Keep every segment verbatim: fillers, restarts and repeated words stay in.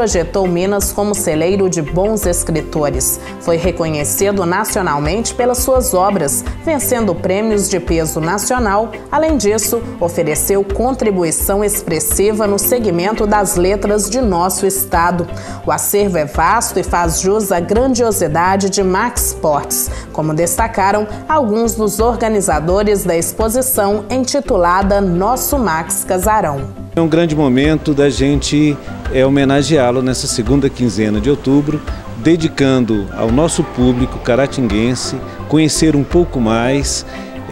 projetou Minas como celeiro de bons escritores. Foi reconhecido nacionalmente pelas suas obras, vencendo prêmios de peso nacional. Além disso, ofereceu contribuição expressiva no segmento das letras de nosso estado. O acervo é vasto e faz jus à grandiosidade de Max Portes, como destacaram alguns dos organizadores da exposição intitulada Nosso Max Casarão. É um grande momento da gente é, homenageá-lo nessa segunda quinzena de outubro, dedicando ao nosso público caratinguense conhecer um pouco mais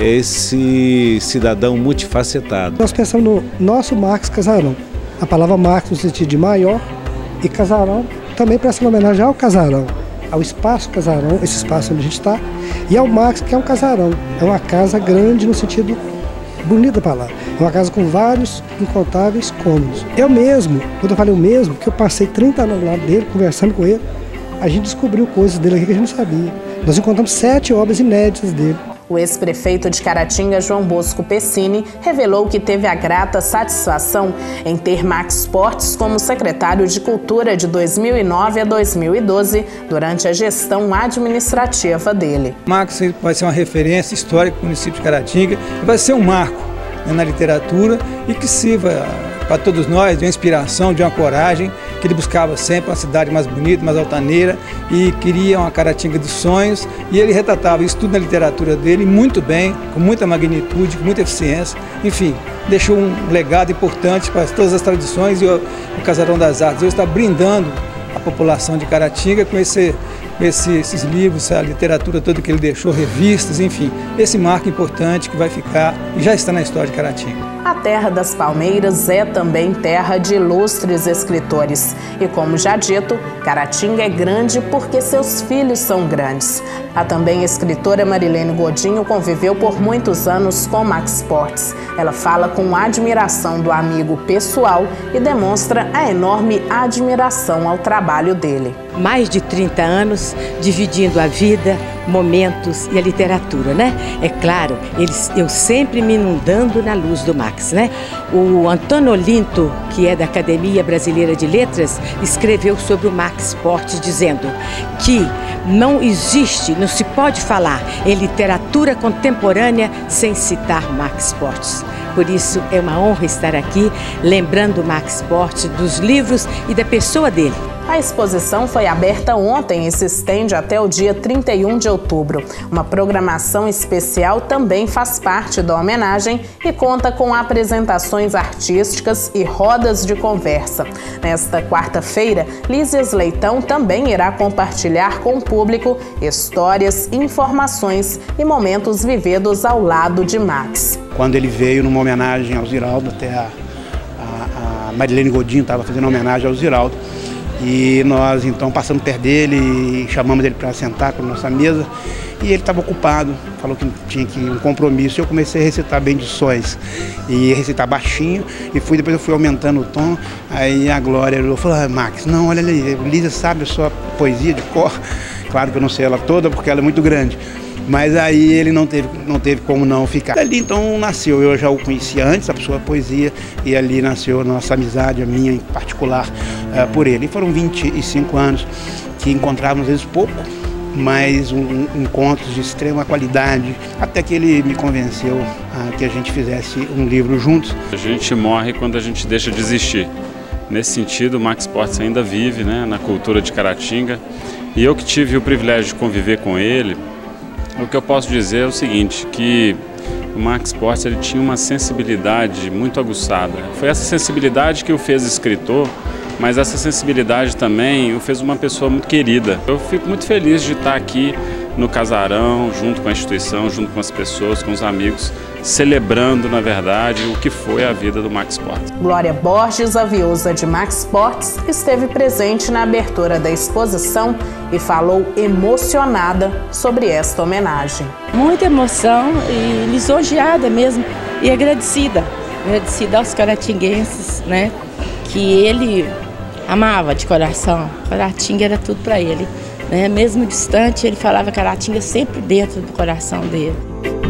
esse cidadão multifacetado. Nós pensamos no nosso Max Casarão. A palavra Max no sentido de maior e casarão também presta homenagem ao casarão, ao espaço casarão, esse espaço onde a gente está, e ao Max, que é um casarão. É uma casa grande no sentido bonito da palavra. É uma casa com vários incontáveis cômodos. Eu mesmo, quando eu falei o mesmo, que eu passei trinta anos ao lado dele, conversando com ele, a gente descobriu coisas dele aqui que a gente não sabia. Nós encontramos sete obras inéditas dele. O ex-prefeito de Caratinga, João Bosco Pessini, revelou que teve a grata satisfação em ter Max Portes como secretário de Cultura de dois mil e nove a dois mil e doze, durante a gestão administrativa dele. Max vai ser uma referência histórica para o município de Caratinga, vai ser um marco, né, na literatura e que sirva para todos nós de uma inspiração, de uma coragem, que ele buscava sempre uma cidade mais bonita, mais altaneira e queria uma Caratinga dos sonhos, e ele retratava isso tudo na literatura dele muito bem, com muita magnitude, com muita eficiência, enfim, deixou um legado importante para todas as tradições, e o, o Casarão das Artes hoje está brindando a população de Caratinga com esse Esse, esses livros, a literatura toda que ele deixou, revistas, enfim, esse marco importante que vai ficar e já está na história de Caratinga. A terra das palmeiras é também terra de ilustres escritores. E como já dito, Caratinga é grande porque seus filhos são grandes. A também escritora Marilene Godinho conviveu por muitos anos com Max Portes. Ela fala com admiração do amigo pessoal e demonstra a enorme admiração ao trabalho dele. Mais de trinta anos dividindo a vida, momentos e a literatura, né? É claro, eles, eu sempre me inundando na luz do Max, né? O Antônio Olinto, que é da Academia Brasileira de Letras, escreveu sobre o Max Portes dizendo que não existe, não se pode falar em literatura contemporânea sem citar Max Portes. Por isso é uma honra estar aqui lembrando Max Portes dos livros e da pessoa dele. A exposição foi aberta ontem e se estende até o dia trinta e um de outubro. Uma programação especial também faz parte da homenagem e conta com apresentações artísticas e rodas de conversa. Nesta quarta-feira, Lísias Leitão também irá compartilhar com o público histórias, informações e momentos vividos ao lado de Max. Quando ele veio numa homenagem ao Ziraldo, até a, a, a Marilene Godinho estava fazendo homenagem ao Ziraldo, e nós então passamos perto dele e chamamos ele para sentar com a nossa mesa, e ele estava ocupado, falou que tinha que um compromisso, e eu comecei a recitar bendições, e recitar baixinho, e fui, depois eu fui aumentando o tom, aí a Glória falou, ah, Max, não, olha ali, Lísia sabe a sua poesia de cor, claro que eu não sei ela toda porque ela é muito grande, mas aí ele não teve, não teve como não ficar. Ali então nasceu, eu já o conhecia antes, a sua poesia, e ali nasceu a nossa amizade, a minha em particular, uh, por ele. E foram vinte e cinco anos que encontrávamos, às vezes pouco, mas um, um, encontros de extrema qualidade, até que ele me convenceu uh, que a gente fizesse um livro juntos. A gente morre quando a gente deixa de existir. Nesse sentido, o Max Portes ainda vive, né, na cultura de Caratinga, e eu que tive o privilégio de conviver com ele, o que eu posso dizer é o seguinte, que o Max Portes ele tinha uma sensibilidade muito aguçada. Foi essa sensibilidade que o fez escritor, mas essa sensibilidade também o fez uma pessoa muito querida. Eu fico muito feliz de estar aqui no Casarão, junto com a instituição, junto com as pessoas, com os amigos, celebrando, na verdade, o que foi a vida do Max Portes. Glória Borges, a viúva de Max Portes, esteve presente na abertura da exposição e falou emocionada sobre esta homenagem. Muita emoção e lisonjeada mesmo, e agradecida, agradecida aos caratinguenses, né, que ele amava de coração. Caratinga era tudo para ele, né? Mesmo distante, ele falava Caratinga sempre dentro do coração dele.